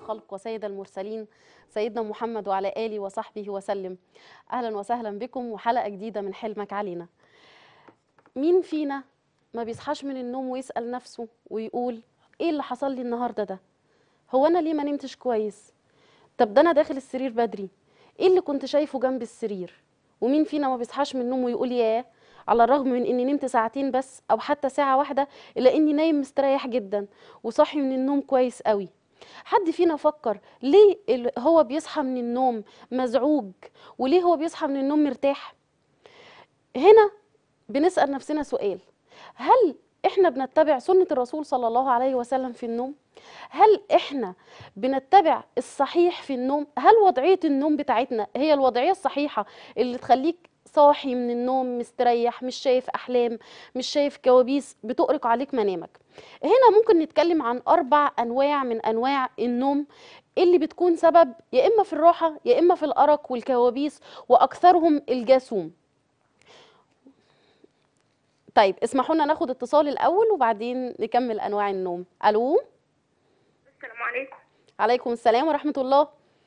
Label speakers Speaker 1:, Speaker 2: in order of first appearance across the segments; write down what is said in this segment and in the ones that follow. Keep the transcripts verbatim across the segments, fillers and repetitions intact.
Speaker 1: الخلق وسيد المرسلين سيدنا محمد وعلى آله وصحبه وسلم. أهلا وسهلا بكم وحلقة جديدة من حلمك علينا. مين فينا ما بيصحاش من النوم ويسأل نفسه ويقول إيه اللي حصل لي النهاردة ده؟ هو أنا ليه ما نمتش كويس؟ طب ده أنا داخل السرير بدري، إيه اللي كنت شايفه جنب السرير؟ ومين فينا ما بيصحاش من النوم ويقول ياه، على الرغم من اني نمت ساعتين بس او حتى ساعة واحدة الا اني نايم مستريح جدا وصاحي من النوم كويس قوي. حد فينا فكر ليه ال- هو بيصحى من النوم مزعوج وليه هو بيصحى من النوم مرتاح؟ هنا بنسأل نفسنا سؤال: هل احنا بنتبع سنة الرسول صلى الله عليه وسلم في النوم؟ هل احنا بنتبع الصحيح في النوم؟ هل وضعية النوم بتاعتنا هي الوضعية الصحيحة اللي تخليك صاحي من النوم مستريح، مش شايف أحلام، مش شايف كوابيس بتؤرق عليك منامك؟ هنا ممكن نتكلم عن أربع أنواع من أنواع النوم اللي بتكون سبب يا إما في الراحة يا إما في الأرق والكوابيس، وأكثرهم الجاثوم. طيب اسمحوا لنا ناخد اتصال الأول وبعدين نكمل أنواع النوم. ألو.
Speaker 2: السلام عليكم.
Speaker 1: عليكم السلام ورحمة الله.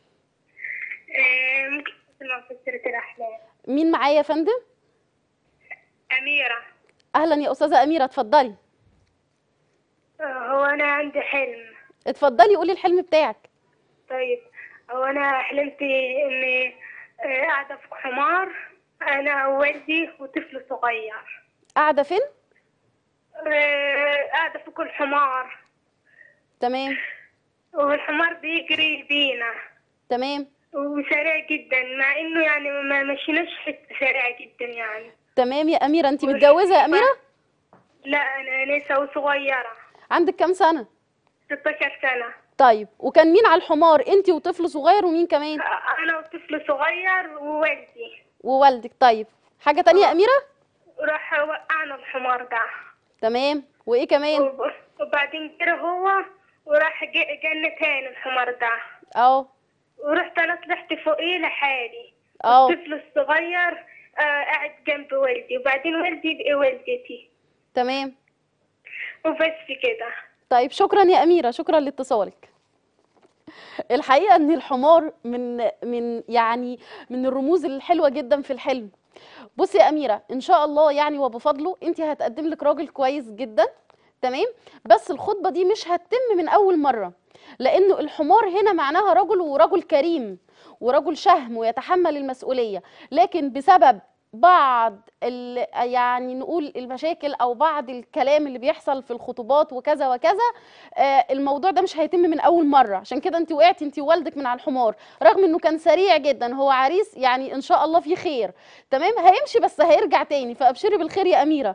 Speaker 2: آه، ممكن تسمع فسرة الأحلام؟
Speaker 1: مين معايا يا فندم؟
Speaker 2: أميرة.
Speaker 1: أهلا يا أستاذة أميرة، اتفضلي.
Speaker 2: آه، هو أنا عندي حلم.
Speaker 1: اتفضلي قولي الحلم بتاعك.
Speaker 2: طيب، هو أنا حلمت إني آه، قاعدة في حمار، أنا ووالدي وطفل صغير.
Speaker 1: قاعدة فين؟
Speaker 2: آه، قاعدة في كل حمار،
Speaker 1: تمام
Speaker 2: والحمار بيجري بينا
Speaker 1: تمام
Speaker 2: وسريع جدا، مع إنه يعني ما مشيناش حتة سريعة جدا يعني.
Speaker 1: تمام يا أميرة، أنت متجوزة يا أميرة؟
Speaker 2: لا، أنا لسه صغيرة.
Speaker 1: عندك كام سنة؟
Speaker 2: ستاشر سنة.
Speaker 1: طيب وكان مين على الحمار؟ أنت وطفل صغير ومين كمان؟
Speaker 2: أنا وطفل صغير ووالدي.
Speaker 1: ووالدك. طيب حاجة تانية يا
Speaker 2: آه.
Speaker 1: أميرة؟
Speaker 2: راح وقعنا الحمار ده.
Speaker 1: تمام، وإيه كمان؟
Speaker 2: وب- وبعدين جرى هو وراح ج- جنة تاني الحمار ده،
Speaker 1: أه
Speaker 2: ورحت انا طلعت فوقيه لحالي.
Speaker 1: أه
Speaker 2: الطفل الصغير آه قاعد جنب والدي، وبعدين والدي بقى والدتي،
Speaker 1: تمام.
Speaker 2: وبس كده.
Speaker 1: طيب شكرا يا أميرة، شكرا لاتصالك. الحقيقة ان الحمار من من يعني من الرموز الحلوة جدا في الحلم. بصي يا أميرة، ان شاء الله يعني وبفضله انت هتقدم لك راجل كويس جدا، تمام؟ بس الخطبة دي مش هتتم من اول مرة، لانه الحمار هنا معناها رجل، ورجل كريم ورجل شهم ويتحمل المسؤولية، لكن بسبب بعض ال- يعني نقول المشاكل او بعض الكلام اللي بيحصل في الخطوبات وكذا وكذا، آه، الموضوع ده مش هيتم من اول مره. عشان كده انت وقعتي انت ووالدك من على الحمار، رغم انه كان سريع جدا، هو عريس يعني ان شاء الله في خير، تمام؟ هيمشي بس هيرجع تاني، فابشري بالخير يا اميره.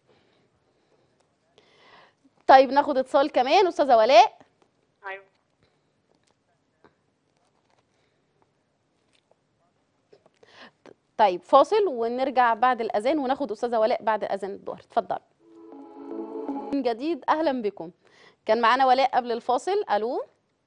Speaker 1: طيب ناخد اتصال كمان. استاذه ولاء.
Speaker 2: ايوه.
Speaker 1: طيب فاصل ونرجع بعد الاذان وناخد استاذه ولاء بعد اذان الظهر. اتفضل. من جديد اهلا بكم. كان معانا ولاء قبل الفاصل. الو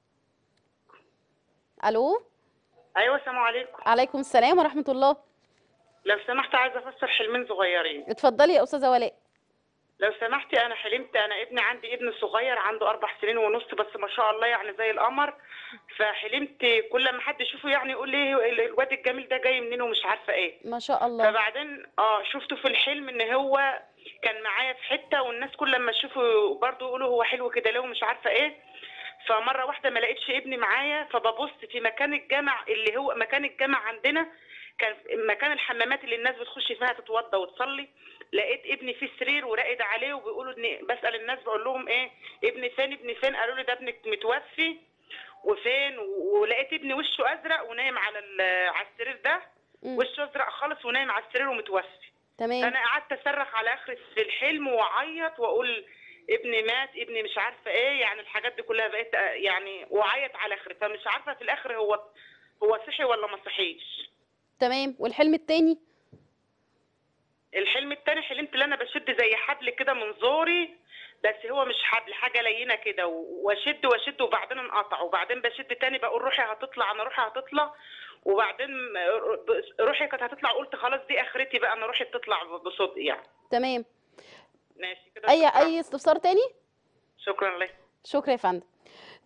Speaker 1: الو.
Speaker 3: ايوه، السلام عليكم.
Speaker 1: عليكم السلام ورحمه الله.
Speaker 3: لو سمحت عايزه افسر حلمين صغيرين.
Speaker 1: اتفضلي يا استاذه ولاء.
Speaker 3: لو سمحتي، انا حلمت انا ابني عندي ابن صغير عنده اربع سنين ونص، بس ما شاء الله يعني زي القمر. فحلمت كل ما حد يشوفه يعني يقول لي الواد الجميل ده جاي منين ومش عارفه ايه.
Speaker 1: ما شاء الله.
Speaker 3: فبعدين اه شفته في الحلم ان هو كان معايا في حته، والناس كل ما تشوفه برضه يقولوا هو حلو كده ليه ومش عارفه ايه. فمره واحده ما لقيتش ابني معايا، فببص في مكان الجامع اللي هو مكان الجامع عندنا، كان مكان الحمامات اللي الناس بتخش فيها تتوضى وتصلي. لقيت ابني في السرير وراقد عليه، وبيقولوا ان بسال الناس بقول لهم ايه ابني فين ابني فين، قالوا لي ده ابنك متوفي وفين. ولقيت ابني وشه ازرق ونايم على على السرير ده،
Speaker 1: مم.
Speaker 3: وشه ازرق خالص ونايم على السرير ومتوفي.
Speaker 1: تمام.
Speaker 3: فانا قعدت اصرخ على اخر في الحلم واعيط واقول ابني مات ابني مش عارفه ايه، يعني الحاجات دي كلها بقيت يعني واعيط على اخر، فمش عارفه في الاخر هو هو صحي ولا ما صحيش.
Speaker 1: تمام. والحلم التاني؟
Speaker 3: الحلم التاني حلمت ان انا بشد زي حبل كده من زوري، بس هو مش حبل، حاجه لينه كده، واشد واشد وبعدين انقطع، وبعدين بشد تاني بقول روحي هتطلع انا روحي هتطلع، وبعدين ر- ب- روحي كانت هتطلع، قلت خلاص دي اخرتي بقى، انا روحي بتطلع بصدق يعني.
Speaker 1: تمام.
Speaker 3: ماشي كده،
Speaker 1: اي
Speaker 3: شكرا.
Speaker 1: اي استفسار تاني؟
Speaker 3: شكرا لك.
Speaker 1: شكرا يا فندم.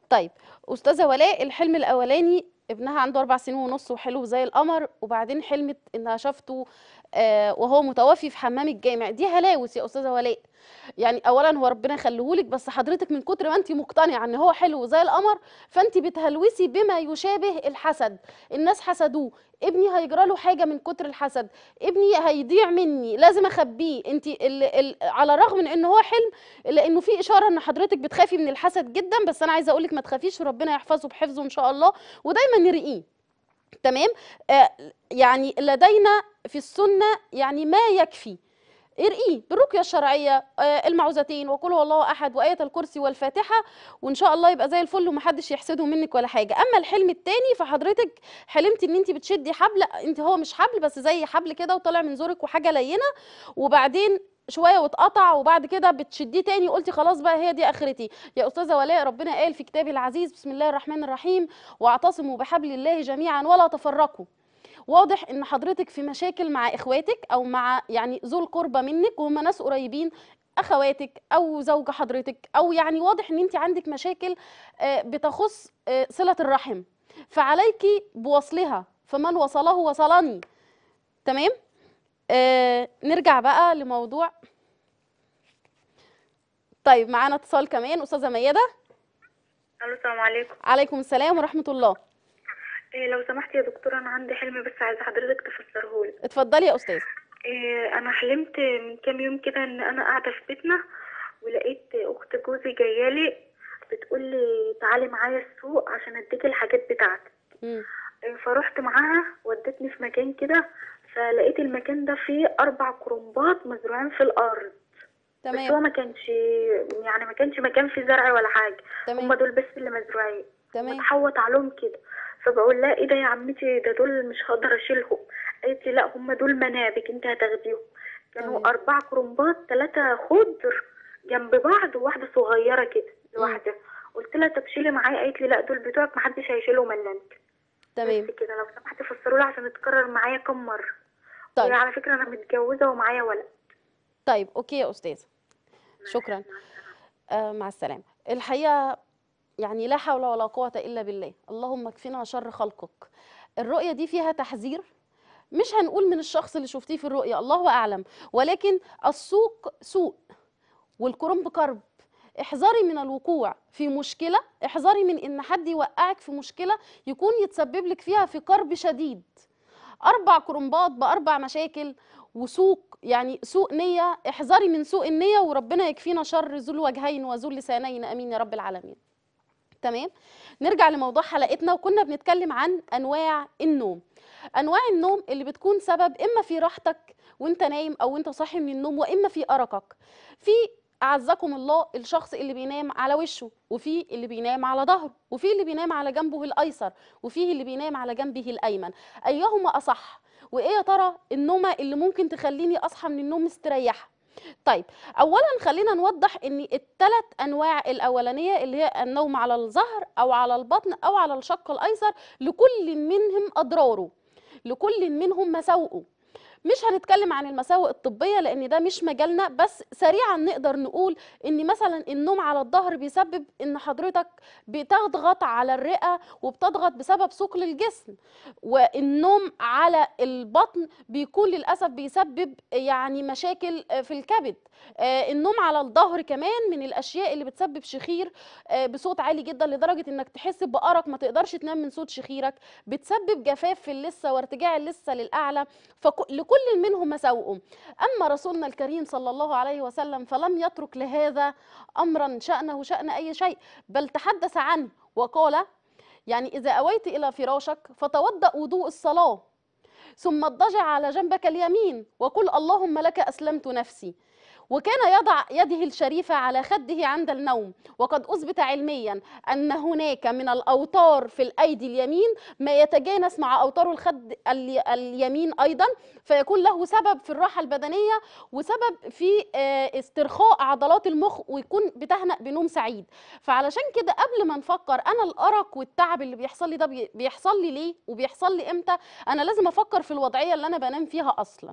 Speaker 1: طيب استاذه ولاء، الحلم الاولاني ابنها عنده اربع سنين ونص وحلو زي القمر، وبعدين حلمت انها شافته آه وهو متوفي في حمام الجامع. دي هلاوس يا استاذه ولاء. يعني اولا هو ربنا يخليهولك، بس حضرتك من كتر ما انت مقتنعه ان هو حلو زي القمر فانت بتهلوسي بما يشابه الحسد. الناس حسدوه، ابني هيجرى له حاجه من كتر الحسد، ابني هيضيع مني، لازم اخبيه. انت ال ال على الرغم من ان هو حلم، الا انه في اشاره ان حضرتك بتخافي من الحسد جدا، بس انا عايزه اقول لك ما تخافيش، وربنا يحفظه بحفظه ان شاء الله، ودايما نرقيه. تمام. آه يعني لدينا في السنه يعني ما يكفي، ارقيه بالرقيه الشرعيه، آه المعوذتين وقل هو الله احد وايه الكرسي والفاتحه، وان شاء الله يبقى زي الفل ومحدش يحسده منك ولا حاجه. اما الحلم التاني فحضرتك حلمتي ان انت بتشدي حبل، انت هو مش حبل بس زي حبل كده وطالع من زورك وحاجه لينه، وبعدين شويه واتقطع، وبعد كده بتشديه تاني، قلتي خلاص بقى هي دي اخرتي. يا استاذه ولاء، ربنا قال في كتابه العزيز بسم الله الرحمن الرحيم واعتصموا بحبل الله جميعا ولا تفرقوا. واضح ان حضرتك في مشاكل مع اخواتك او مع يعني ذو القربى منك وهم ناس قريبين، اخواتك او زوج حضرتك، او يعني واضح ان انت عندك مشاكل بتخص صلة الرحم، فعليكي بوصلها، فمن وصله وصلني. تمام. آه نرجع بقى لموضوع. طيب معانا اتصال كمان، استاذه ميادة.
Speaker 2: الو السلام عليكم.
Speaker 1: عليكم السلام ورحمة الله.
Speaker 2: إيه لو سمحتي يا دكتورة، انا عندي حلم بس عايزه حضرتك تفسرهولي.
Speaker 1: اتفضلي يا استاذه.
Speaker 2: إيه انا حلمت من كام يوم كده ان انا قاعده في بيتنا، ولقيت اخت جوزي جايالي بتقول لي تعالي معايا السوق عشان اديكي الحاجات بتاعتك.
Speaker 1: امم
Speaker 2: إيه فروحت معاها، ودتني في مكان كده، فلقيت المكان ده فيه اربع كرنبات مزروعين في الارض. بس هو
Speaker 1: تمام
Speaker 2: ما كانش يعني ما كانش مكان فيه زرع ولا حاجه، هم
Speaker 1: تمام
Speaker 2: دول بس اللي مزروعين
Speaker 1: تمام
Speaker 2: ومتحوط عليهم كده. فبقول لها ايه ده يا عمتي، ده دول مش هقدر اشيلهم. قالت لي لا هم دول منابك انت هتاخديهم. كانوا
Speaker 1: تمام.
Speaker 2: اربع كرنبات، ثلاثه خضر جنب بعض وواحده صغيره كده لوحدها. قلت لها طب شيلي معايا، قالت لي لا دول بتوعك محدش هيشيلهم الا انت.
Speaker 1: تمام.
Speaker 2: بس كده لو سمحتي فسروا لي عشان اتكرر معايا كم مره.
Speaker 1: طيب
Speaker 2: وعلى فكره انا متجوزه ومعايا ولد.
Speaker 1: طيب اوكي يا استاذه، شكرا. آه مع السلامه. الحقيقه يعني لا حول ولا قوه الا بالله، اللهم اكفنا شر خلقك. الرؤيه دي فيها تحذير، مش هنقول من الشخص اللي شفتيه في الرؤيه، الله اعلم، ولكن السوق سوء والكرنب كرب. احذري من الوقوع في مشكله، احذري من ان حد يوقعك في مشكله يكون يتسبب لك فيها في كرب شديد. اربع كرنبات باربع مشاكل وسوق، يعني سوء نيه، احذري من سوء النيه، وربنا يكفينا شر ذو الوجهين وذو اللسانين، امين يا رب العالمين. تمام. نرجع لموضوع حلقتنا، وكنا بنتكلم عن انواع النوم. انواع النوم اللي بتكون سبب اما في راحتك وانت نايم او انت صاحي من النوم، واما في ارقك. في اعزكم الله الشخص اللي بينام على وشه، وفي اللي بينام على ظهره، وفي اللي بينام على جنبه الايسر، وفي اللي بينام على جنبه الايمن. ايهما اصح؟ وايه يا ترى النومه اللي ممكن تخليني اصحى من النوم مستريحه؟ طيب اولا خلينا نوضح ان الثلاث انواع الاولانيه اللي هي النوم على الظهر او على البطن او على الشق الايسر، لكل منهم اضراره، لكل منهم مساوئه. مش هنتكلم عن المساوئ الطبيه لان ده مش مجالنا، بس سريعا نقدر نقول ان مثلا النوم على الظهر بيسبب ان حضرتك بتضغط على الرئه وبتضغط بسبب ثقل الجسم، والنوم على البطن بيكون للاسف بيسبب يعني مشاكل في الكبد. النوم على الظهر كمان من الاشياء اللي بتسبب شخير بصوت عالي جدا لدرجه انك تحس بارق ما تقدرش تنام من صوت شخيرك، بتسبب جفاف في اللثه وارتجاع اللثه للاعلى، فلكل منهم مساوئ. اما رسولنا الكريم صلى الله عليه وسلم فلم يترك لهذا امرا شانه شان اي شيء، بل تحدث عنه وقال يعني اذا اويت الى فراشك فتوضأ وضوء الصلاه، ثم اضطجع على جنبك اليمين وقل اللهم لك اسلمت نفسي. وكان يضع يده الشريفة على خده عند النوم، وقد أثبت علميا أن هناك من الأوتار في الأيدي اليمين ما يتجانس مع أوتار الخد اليمين أيضا، فيكون له سبب في الراحة البدنية وسبب في استرخاء عضلات المخ، ويكون بتهنأ بنوم سعيد. فعلشان كده قبل ما نفكر أنا الأرق والتعب اللي بيحصل لي ده بيحصل لي ليه وبيحصل لي إمتى، أنا لازم أفكر في الوضعية اللي أنا بنام فيها أصلا.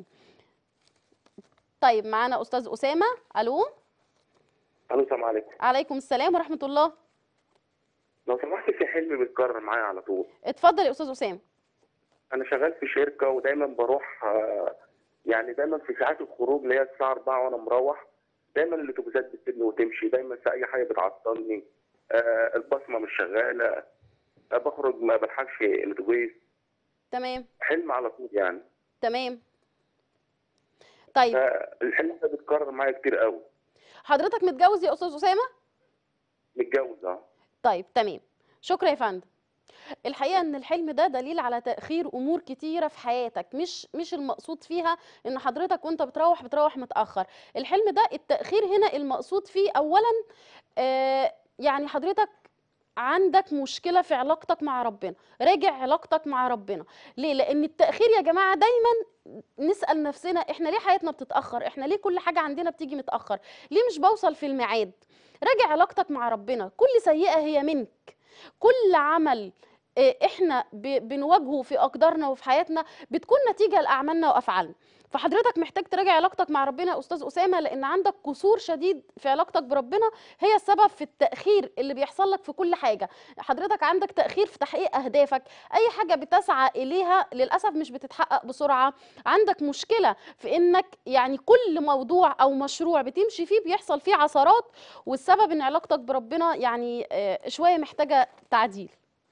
Speaker 1: طيب معانا استاذ اسامه. الو.
Speaker 4: الو السلام عليكم.
Speaker 1: عليكم السلام ورحمه الله.
Speaker 4: لو سمحت، في حلم بيتكرر معايا على طول.
Speaker 1: اتفضل يا استاذ اسامه.
Speaker 4: انا شغال في شركه ودايما بروح، آه، يعني دايما في ساعات الخروج اللي هي الساعه أربعة وانا مروح، دايما الاتوبيسات بتسيبني وتمشي، دايما في اي حاجه بتعطلني. آه، البصمه مش شغاله، آه، بخرج ما بلحقش الاتوبيس.
Speaker 1: تمام
Speaker 4: حلم على طول يعني.
Speaker 1: تمام. طيب
Speaker 4: فالحلم ده بيتكرر معايا كتير قوي.
Speaker 1: حضرتك متجوز يا استاذ اسامه؟
Speaker 4: متجوز اه.
Speaker 1: طيب تمام، شكرا يا فندم. الحقيقه ان الحلم ده دليل على تاخير امور كتيره في حياتك، مش مش المقصود فيها ان حضرتك وانت بتروح بتروح متاخر. الحلم ده التاخير هنا المقصود فيه اولا آه يعني حضرتك عندك مشكله في علاقتك مع ربنا، راجع علاقتك مع ربنا. ليه؟ لان التاخير يا جماعه دايما نسال نفسنا احنا ليه حياتنا بتتاخر، احنا ليه كل حاجه عندنا بتيجي متاخر، ليه مش بوصل في الميعاد. راجع علاقتك مع ربنا. كل سيئه هي منك، كل عمل آه، احنا ب- بنواجهه في اقدارنا وفي حياتنا بتكون نتيجه لاعمالنا وافعالنا. فحضرتك محتاج تراجع علاقتك مع ربنا يا استاذ اسامه، لان عندك قصور شديد في علاقتك بربنا هي السبب في التاخير اللي بيحصل لك في كل حاجه. حضرتك عندك تاخير في تحقيق اهدافك، اي حاجه بتسعى اليها للاسف مش بتتحقق بسرعه. عندك مشكله في انك يعني كل موضوع او مشروع بتمشي فيه بيحصل فيه عثرات، والسبب ان علاقتك بربنا يعني آه، شويه محتاجه تعديل.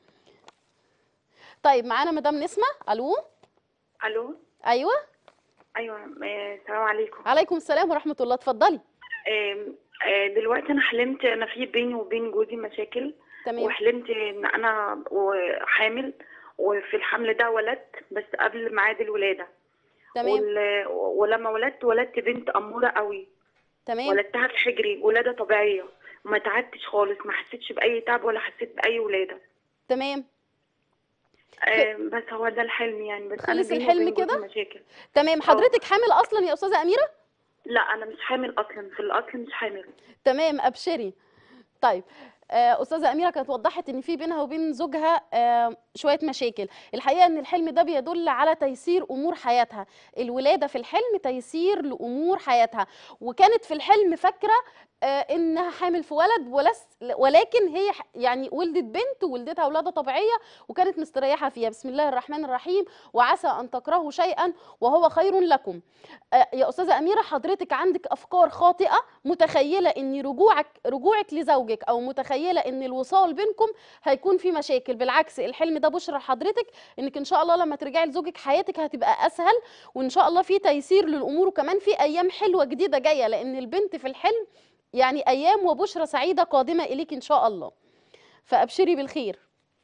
Speaker 1: طيب معانا مدام نسمة. الو.
Speaker 2: الو.
Speaker 1: ايوه.
Speaker 2: ايوه، آه، السلام عليكم.
Speaker 1: عليكم السلام ورحمه الله، اتفضلي.
Speaker 2: آم، آه، دلوقتي انا حلمت انا في بيني وبين جوزي مشاكل.
Speaker 1: تمام
Speaker 2: وحلمت ان انا حامل، وفي الحمل ده ولدت بس قبل ميعاد الولاده.
Speaker 1: تمام
Speaker 2: وال... ولما ولدت ولدت بنت اموره قوي.
Speaker 1: تمام
Speaker 2: ولدتها في حجري ولاده طبيعيه، وما تعبتش خالص، ما حسيتش باي تعب ولا حسيت باي ولاده.
Speaker 1: تمام.
Speaker 2: آه بس هو ده الحلم يعني، بس انا
Speaker 1: خلص
Speaker 2: بيني
Speaker 1: الحلم
Speaker 2: وبين جوزي
Speaker 1: كده.
Speaker 2: مشاكل.
Speaker 1: تمام.
Speaker 2: اه.
Speaker 1: حضرتك حامل اصلا يا استاذه اميره؟
Speaker 2: لا، انا مش حامل اصلا، في الاصل مش حامل.
Speaker 1: تمام، ابشري. طيب آه، استاذه اميره كانت وضحت ان في بينها وبين زوجها آه، شويه مشاكل. الحقيقه ان الحلم ده بيدل على تيسير امور حياتها، الولاده في الحلم تيسير لامور حياتها. وكانت في الحلم فاكره آه، انها حامل في ولد، ولس ولكن هي ح- يعني ولدت بنت وولدتها ولاده طبيعيه وكانت مستريحه فيها. بسم الله الرحمن الرحيم. وعسى ان تكرهوا شيئا وهو خير لكم. آه، يا استاذه اميره حضرتك عندك افكار خاطئه، متخيله ان رجوعك رجوعك لزوجك او متخيله ان الوصال بينكم هيكون في مشاكل. بالعكس الحلم ده بشرى لحضرتك انك ان شاء الله لما ترجعي لزوجك حياتك هتبقى اسهل، وان شاء الله في تيسير للامور، وكمان في ايام حلوه جديده جايه، لان البنت في الحلم يعني ايام وبشرى سعيده قادمه اليك ان شاء الله، فابشري بالخير.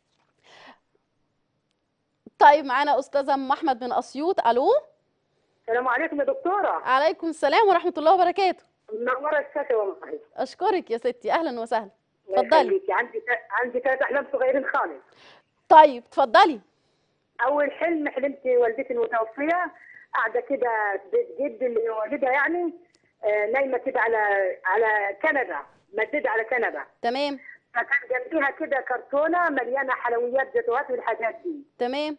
Speaker 1: طيب معانا استاذه ام احمد من اسيوط. الو.
Speaker 5: السلام عليكم يا دكتورة.
Speaker 1: عليكم السلام ورحمه الله وبركاته.
Speaker 5: منورة الشاشة والله.
Speaker 1: اشكرك يا ستي، اهلا وسهلا.
Speaker 5: الله
Speaker 1: اتفضلي.
Speaker 5: يخليكي. عندي عندي ثلاث أحلام صغيرين خالص.
Speaker 1: طيب اتفضلي.
Speaker 5: أول حلم حلمت والدتي المتوفية قاعدة كده في بيت جدي اللي والدها يعني، آه، نايمة كده على على كنبة، مددة على كنبة.
Speaker 1: تمام
Speaker 5: فكان جنبيها كده كرتونة مليانة حلويات جاتوهات والحاجات دي.
Speaker 1: تمام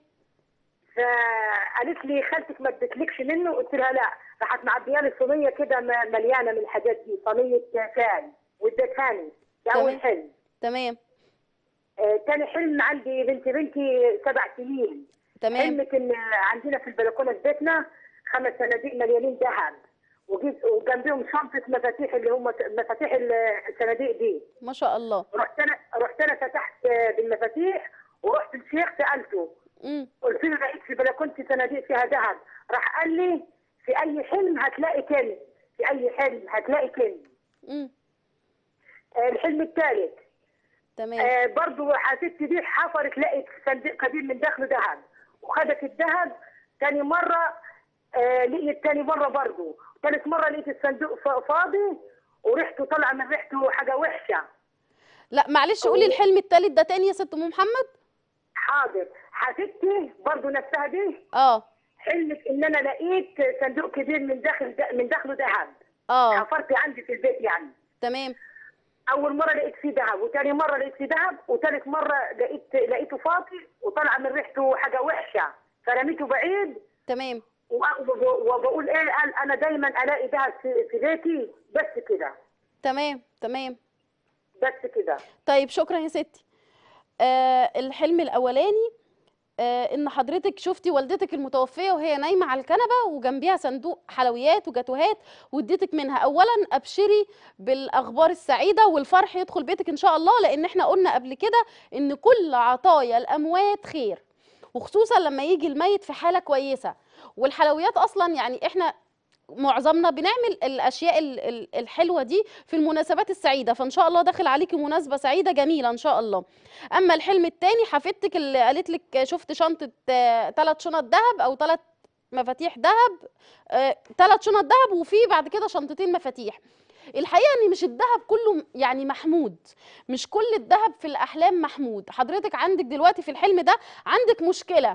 Speaker 5: فقالت لي خالتك ما ادتلكش منه؟ قلت لها لا. راحت معبياني صينية كده م- مليانة من الحاجات دي، صينية شاي، وادتهاني. ده
Speaker 1: تمام.
Speaker 5: أول حلم.
Speaker 1: تمام
Speaker 5: آه، تاني حلم عندي بنت بنتي سبع سنين.
Speaker 1: تمام
Speaker 5: حلمت ان عندنا في البلكونه في بيتنا خمس صناديق مليانين ذهب، وجيت وجنبهم شنطه مفاتيح اللي هم مفاتيح الصناديق دي.
Speaker 1: ما شاء الله.
Speaker 5: رحت انا رحت انا فتحت آه، بالمفاتيح، ورحت الشيخ سالته،
Speaker 1: امم
Speaker 5: قلت له لقيت في بلكونتي صناديق فيها ذهب. راح قال لي في اي حلم هتلاقي كنز، في اي حلم هتلاقي كنز.
Speaker 1: امم
Speaker 5: آه، الحلم الثالث
Speaker 1: تمام
Speaker 5: آه برضو حسيت دي حفرت لقيت صندوق قديم من داخله ذهب، وخدت الذهب. تاني مرة آه لقيت تاني مرة برضو، ثالث مرة لقيت الصندوق فا- فاضي وريحته طالعة من ريحته حاجة وحشة.
Speaker 1: لا معلش قولي الحلم التالت ده تاني يا ست ام محمد.
Speaker 5: حاضر. حسيتي برضو نفسها دي،
Speaker 1: اه
Speaker 5: حلمت ان انا لقيت صندوق كبير من داخل من داخله ذهب.
Speaker 1: اه
Speaker 5: حفرت عندي في البيت يعني.
Speaker 1: تمام
Speaker 5: اول مره لقيت فيه ذهب، وثاني مره لقيت فيه ذهب، وثالث مره لقيت لقيته فاضي وطلع من ريحته حاجه وحشه، فرميته بعيد.
Speaker 1: تمام
Speaker 5: وب- وبقول ايه، قال انا دايما الاقي ذهب في في بيتي. بس كده.
Speaker 1: تمام تمام.
Speaker 5: بس كده.
Speaker 1: طيب شكرا يا ستي. آه الحلم الاولاني آه ان حضرتك شفتي والدتك المتوفيه وهي نايمه على الكنبه وجنبيها صندوق حلويات وجاتوهات واديتك منها. اولا ابشري بالاخبار السعيده والفرح يدخل بيتك ان شاء الله، لان احنا قلنا قبل كده ان كل عطايا الاموات خير، وخصوصا لما يجي الميت في حاله كويسه. والحلويات اصلا يعني احنا معظمنا بنعمل الاشياء الحلوه دي في المناسبات السعيده، فان شاء الله داخل عليكي مناسبه سعيده جميله ان شاء الله. اما الحلم الثاني حفيدتك اللي قالت لك شفت شنطه ثلاث شنط ذهب او ثلاث مفاتيح ذهب، ثلاث شنط ذهب وفي بعد كده شنطتين مفاتيح. الحقيقه ان مش الذهب كله يعني محمود، مش كل الذهب في الاحلام محمود. حضرتك عندك دلوقتي في الحلم ده عندك مشكله،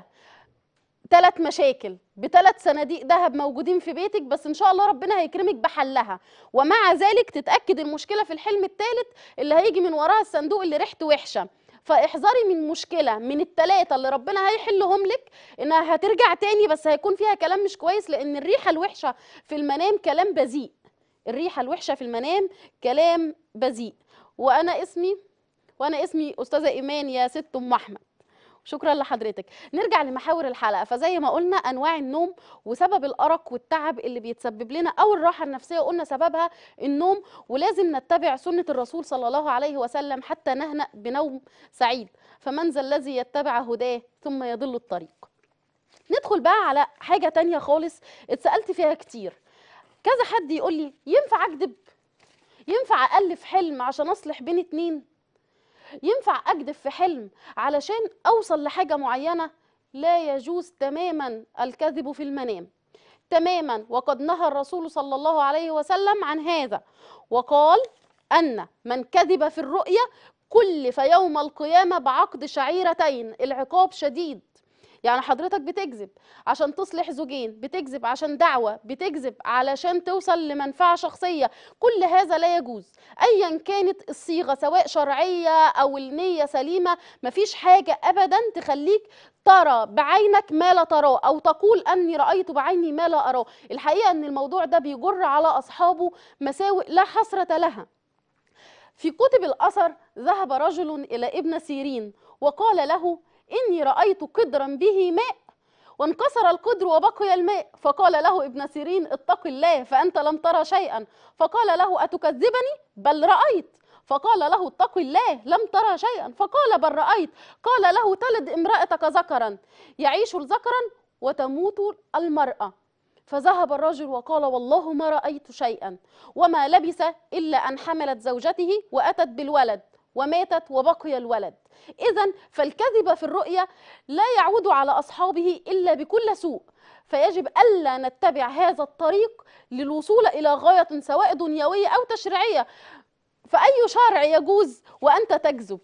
Speaker 1: ثلاث مشاكل بثلاث صناديق ذهب موجودين في بيتك، بس ان شاء الله ربنا هيكرمك بحلها. ومع ذلك تتاكد المشكله في الحلم الثالث اللي هيجي من وراها الصندوق اللي ريحته وحشه. فاحذري من مشكله من الثلاثه اللي ربنا هيحلهم لك انها هترجع تاني، بس هيكون فيها كلام مش كويس، لان الريحه الوحشه في المنام كلام بذيء. الريحه الوحشه في المنام كلام بذيء. وانا اسمي وانا اسمي استاذه ايمان يا ست ام احمد. شكرا لحضرتك. نرجع لمحاور الحلقه. فزي ما قلنا انواع النوم وسبب الارق والتعب اللي بيتسبب لنا او الراحه النفسيه، قلنا سببها النوم، ولازم نتبع سنه الرسول صلى الله عليه وسلم حتى نهنأ بنوم سعيد. فمن ذا الذي يتبع هداه ثم يضل الطريق. ندخل بقى على حاجه تانية خالص اتسالت فيها كتير. كذا حد يقول لي ينفع اكذب؟ ينفع الف حلم عشان اصلح بين اتنين؟ ينفع أكذب في حلم علشان أوصل لحاجة معينة؟ لا يجوز تماما الكذب في المنام تماما. وقد نهى الرسول صلى الله عليه وسلم عن هذا، وقال أن من كذب في الرؤيا كلف يوم القيامة بعقد شعيرتين. العقاب شديد. يعني حضرتك بتكذب عشان تصلح زوجين، بتكذب عشان دعوة، بتكذب علشان توصل لمنفعة شخصية، كل هذا لا يجوز ايا كانت الصيغة، سواء شرعية او النية سليمة. مفيش حاجة ابدا تخليك ترى بعينك ما لا تراه او تقول اني رأيت بعيني ما لا اراه. الحقيقة ان الموضوع ده بيجر على اصحابه مساوئ لا حصرة لها. في كتب الأثر ذهب رجل إلى ابن سيرين وقال له إني رأيت قدرا به ماء وانكسر القدر وبقي الماء. فقال له ابن سيرين اتق الله فأنت لم ترى شيئا. فقال له أتكذبني؟ بل رأيت. فقال له اتق الله لم ترى شيئا. فقال بل رأيت. قال له تلد امرأتك ذكرا، يعيش الذكرا وتموت المرأة. فذهب الرجل وقال والله ما رأيت شيئا، وما لبث إلا أن حملت زوجته وأتت بالولد وماتت وبقي الولد. إذن فالكذب في الرؤيا لا يعود على أصحابه إلا بكل سوء، فيجب ألا نتبع هذا الطريق للوصول إلى غاية سواء دنيوية أو تشريعية. فأي شرع يجوز وأنت تكذب؟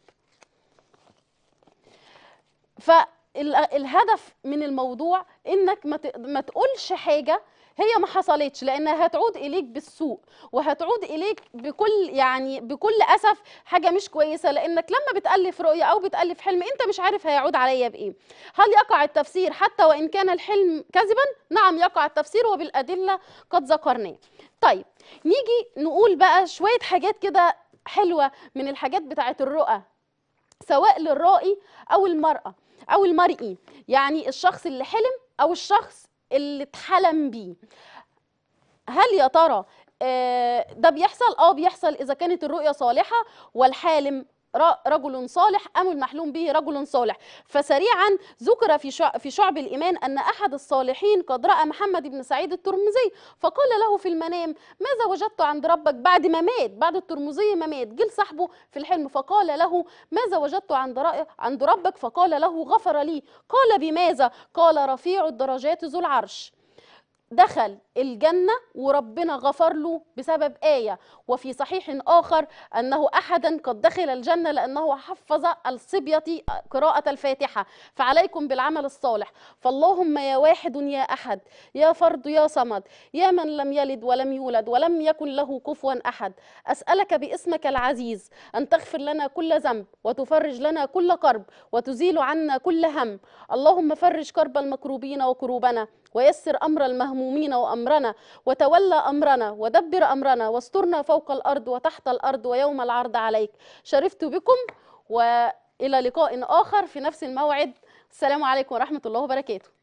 Speaker 1: فالهدف من الموضوع إنك ما تقولش حاجة هي ما حصلتش، لانها هتعود اليك بالسوء وهتعود اليك بكل يعني بكل اسف حاجه مش كويسه، لانك لما بتالف رؤيه او بتالف حلم انت مش عارف هيعود عليا بايه. هل يقع التفسير حتى وان كان الحلم كذبا؟ نعم يقع التفسير وبالادله قد ذكرناه. طيب نيجي نقول بقى شويه حاجات كده حلوه من الحاجات بتاعه الرؤى، سواء للرائي او المراه او المرئي، يعني الشخص اللي حلم او الشخص اللي اتحلم بيه. هل يا ترى ده بيحصل؟ اه بيحصل اذا كانت الرؤيا صالحه والحالم رجل صالح ام المحلوم به رجل صالح. فسريعا ذكر في في شعب الايمان ان احد الصالحين قد راى محمد بن سعيد الترمذي فقال له في المنام ماذا وجدت عند ربك؟ بعد ما مات، بعد الترمذي ما مات، جه صاحبه في الحلم فقال له ماذا وجدت عند عند ربك؟ فقال له غفر لي. قال بماذا؟ قال رفيع الدرجات ذو العرش. دخل الجنة وربنا غفر له بسبب آية. وفي صحيح آخر أنه أحدا قد دخل الجنة لأنه حفظ الصبية قراءة الفاتحة. فعليكم بالعمل الصالح. فاللهم يا واحد يا أحد يا فرد يا صمد يا من لم يلد ولم يولد ولم يكن له كفوا أحد، أسألك باسمك العزيز أن تغفر لنا كل ذنب وتفرج لنا كل كرب وتزيل عنا كل هم. اللهم فرج كرب المكروبين وكروبنا ويسر أمر المهمومين وأمرنا وتولى أمرنا ودبر أمرنا واسترنا فوق الأرض وتحت الأرض ويوم العرض عليك. شرفت بكم و إلى لقاء آخر في نفس الموعد. السلام عليكم ورحمة الله وبركاته.